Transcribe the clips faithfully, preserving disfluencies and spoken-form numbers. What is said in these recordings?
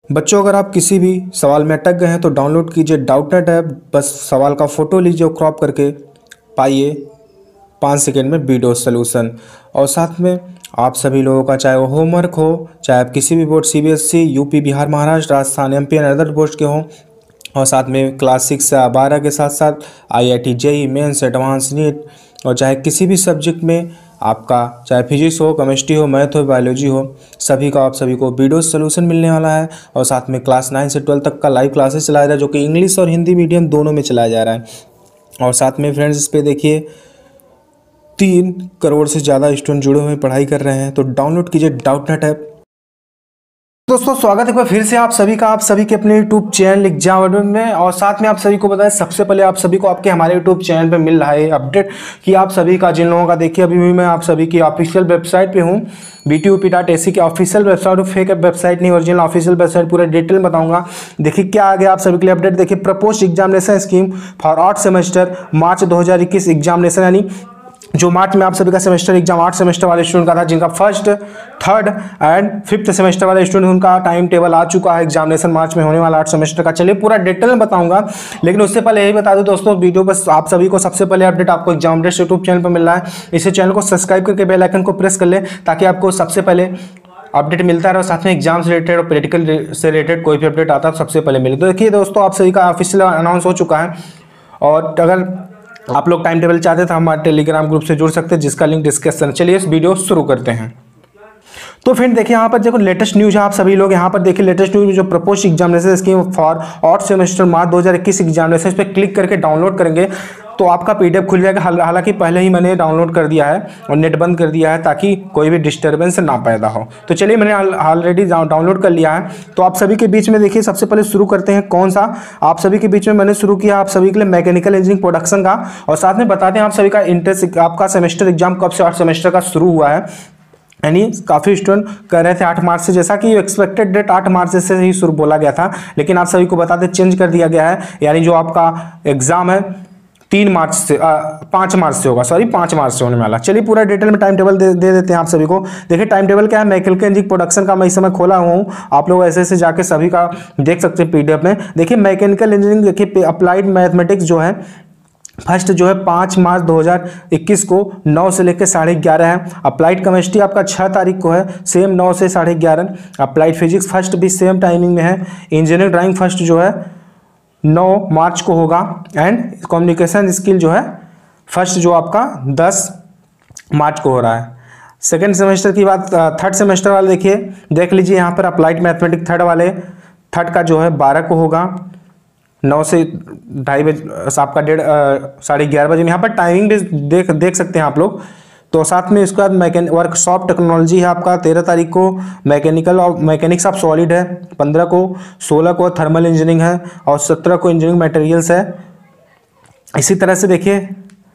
बच्चों, अगर आप किसी भी सवाल में अटक गए हैं तो डाउनलोड कीजिए डाउटनेट ऐप। बस सवाल का फ़ोटो लीजिए और क्रॉप करके पाइए पाँच सेकंड में वीडियो सॉल्यूशन। और साथ में आप सभी लोगों का, चाहे वो होमवर्क हो, चाहे आप किसी भी board CBSE, UP, Bihar, Maharashtra, Rajasthan, MP and other board के हों, और साथ में क्लास सिक्स से बारह के साथ साथ IIT, JEE mains, advanced, NEET, और चाहे किसी भी सब्जेक्ट में आपका, चाहे फिजिक्स हो, केमिस्ट्री हो, मैथ हो, बायोलॉजी हो, सभी का आप सभी को वीडियो सोल्यूशन मिलने वाला है। और साथ में क्लास नाइन से ट्वेल्थ तक का लाइव क्लासेस चलाया जा रहा है, जो कि इंग्लिश और हिंदी मीडियम दोनों में चलाया जा रहा है। और साथ में फ्रेंड्स, इस पे देखिए तीन करोड़ से ज़्यादा स्टूडेंट जुड़े हुए पढ़ाई कर रहे हैं। तो डाउनलोड कीजिए डाउटनेट ऐप। दोस्तों, स्वागत है एक बार फिर से आप सभी का, आप सभी के अपने यूट्यूब चैनल एग्जाम अड्डा में। और साथ में आप सभी को बताएं, सबसे पहले आप सभी को आपके हमारे यूट्यूब चैनल पे मिल रहा है अपडेट कि आप सभी का, जिन लोगों का देखिए अभी भी मैं आप सभी की ऑफिशियल वेबसाइट पे हूँ, B T U P dot A C की ऑफिशियल वेबसाइट, फेक वेबसाइट नहीं, ओरिजिनल ऑफिशियल वेबसाइट, पूरा डिटेल बताऊंगा। देखिए क्या आ गया आप सभी के लिए अपडेट। देखिए, प्रपोज एग्जामिनेशन स्कीम फॉर आठ सेमेस्टर मार्च दो हज़ार इक्कीस एग्जामिनेशन, यानी जो मार्च में आप सभी का सेमेस्टर एग्जाम आठ सेमेस्टर वाले स्टूडेंट का था, जिनका first, third and fifth semester वाले स्टूडेंट, उनका टाइम टेबल आ चुका है एग्जामिनेशन मार्च में होने वाला आठ सेमेस्टर का। चलिए पूरा डिटेल में बताऊंगा, लेकिन उससे पहले यही बता दूं दोस्तों, वीडियो बस आप सभी को सबसे पहले अपडेट आपको एग्जाम अपडेट्स यूट्यूब चैनल पर मिल रहा है। इसे चैनल को सब्सक्राइब करके बेल आइकन को प्रेस कर ले, ताकि आपको सबसे पहले अपडेट मिलता है। और साथ में एग्जाम से रिलेटेड और प्रैक्टिकल से रिलेटेड कोई भी अपडेट आता है सबसे पहले मिले। तो देखिए दोस्तों, आप सभी का ऑफिशियल अनाउंस हो चुका है। और अगर आप लोग टाइम टेबल चाहते हैं तो हमारे टेलीग्राम ग्रुप से जुड़ सकते हैं, जिसका लिंक डिस्क्रिप्शन। चलिए इस वीडियो शुरू करते हैं। तो फ्रेंड देखिए, यहाँ पर देखो लेटेस्ट न्यूज़ है। आप सभी लोग यहाँ पर देखिए लेटेस्ट न्यूज़, जो propose examination scheme for odd semester March दो हज़ार इक्कीस एग्जामिनेशन, इस पर क्लिक करके डाउनलोड करेंगे तो आपका पीडीएफ खुल जाएगा। हालांकि पहले ही मैंने डाउनलोड कर दिया है और नेट बंद कर दिया है, ताकि कोई भी डिस्टर्बेंस ना पैदा हो। तो चलिए, मैंने ऑलरेडी डाउनलोड कर लिया है। तो आप सभी के बीच में देखिए, सबसे पहले शुरू करते हैं कौन सा, आप सभी के बीच में मैंने शुरू किया आप सभी के लिए मैकेनिकल इंजीनियरिंग प्रोडक्शन का। और साथ में बताते हैं आप सभी का इंटर आपका सेमेस्टर एग्जाम कब से आठ सेमेस्टर का शुरू हुआ है। यानी काफ़ी स्टूडेंट कह रहे थे आठ मार्च से, जैसा कि एक्सपेक्टेड डेट आठ मार्च से ही शुरू बोला गया था, लेकिन आप सभी को बताते चेंज कर दिया गया है। यानी जो आपका एग्जाम है तीन मार्च से पाँच मार्च से होगा, सॉरी पाँच मार्च से होने वाला। चलिए पूरा डिटेल में टाइम टेबल दे, दे देते हैं आप सभी को। देखिए टाइम टेबल क्या है, मैकेनिकल इंजीनियरिंग प्रोडक्शन का मैं इस समय खोला हुआ हूँ, आप लोग ऐसे ऐसे जाके सभी का देख सकते हैं पीडीएफ में। देखिए मैकेनिकल इंजीनियरिंग, देखिए अप्लाइड मैथमेटिक्स जो है फर्स्ट जो है पाँच मार्च दो हज़ार इक्कीस को नौ से लेकर साढ़े ग्यारह है। अप्लाइड केमिस्ट्री आपका छः तारीख को है, सेम नौ से साढ़े ग्यारह। अप्लाइड फिजिक्स फर्स्ट भी सेम टाइमिंग में है। इंजीनियरिंग ड्राइंग फर्स्ट जो है नौ मार्च को होगा। एंड कम्युनिकेशन स्किल जो है फर्स्ट जो आपका दस मार्च को हो रहा है। सेकेंड सेमेस्टर की बात, थर्ड सेमेस्टर वाले देखिए देख लीजिए, यहाँ पर अप्लाइड मैथमेटिक्स थर्ड वाले, थर्ड का जो है बारह को होगा, नौ से ढाई बजे आपका डेढ़ साढ़े ग्यारह बजे। यहाँ पर टाइमिंग भी देख देख सकते हैं आप लोग। तो साथ में इसके बाद मैकेन वर्कशॉप टेक्नोलॉजी है आपका तेरह तारीख को, मैकेनिकल और मैकेनिक्स ऑफ सॉलिड है पंद्रह को, सोलह को थर्मल इंजीनियरिंग है, और सत्रह को इंजीनियरिंग मटेरियल्स है। इसी तरह से देखिए,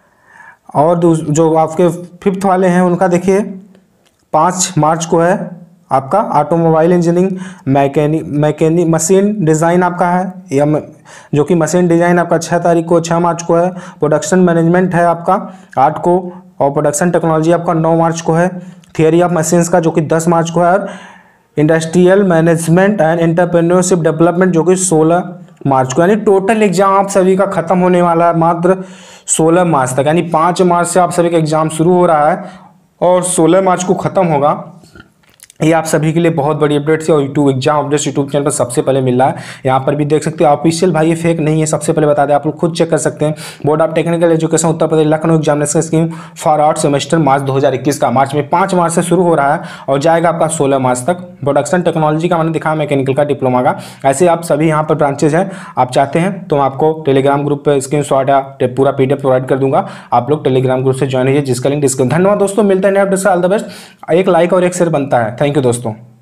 और जो आपके फिफ्थ वाले हैं उनका देखिए पाँच मार्च को है आपका automobile engineering, mechanic mechanic machine design आपका है, या जो कि मशीन डिज़ाइन आपका छः तारीख को छः मार्च को है। प्रोडक्शन मैनेजमेंट है आपका आठ को, और प्रोडक्शन टेक्नोलॉजी आपका नौ मार्च को है। थियरी ऑफ मशीन्स का जो कि दस मार्च को है, और industrial management and entrepreneurship development जो कि सोलह मार्च को। यानी टोटल एग्जाम आप सभी का खत्म होने वाला है मात्र सोलह मार्च तक। यानी पाँच मार्च से आप सभी का एग्जाम शुरू हो रहा है और सोलह मार्च को ख़त्म होगा। ये आप सभी के लिए बहुत बड़ी अपडेट थी, और YouTube exam updates YouTube channel पर सबसे पहले मिल रहा है। यहाँ पर भी देख सकते हैं ऑफिशियल, भाई ये फेक नहीं है, सबसे पहले बता दें, आप लोग खुद चेक कर सकते हैं। Board of technical education Uttar Pradesh Lucknow examination scheme for आठ सेमेस्टर मार्च दो हज़ार इक्कीस का, मार्च में पाँच मार्च से शुरू हो रहा है और जाएगा आपका सोलह मार्च तक। प्रोडक्शन टेक्नोलॉजी का मैंने दिखाया, मैकेनिकल का, डिप्लोमा का, ऐसे आप सभी यहाँ पर ब्रांचेज हैं। आप चाहते हैं तो मैं आपको टेलीग्राम ग्रुप पर स्क्रीन शॉट या पूरा पीडीएफ प्रोवाइड कर दूंगा, आप लोग टेलीग्राम ग्रुप से ज्वाइन कीजिए, जिसका लिंक डिस्क्रिप्शन। धन्यवाद दोस्तों, मिलते हैं नेक्स्ट। All the best. एक लाइक और एक शेयर बनता है। थैंक यू दोस्तों।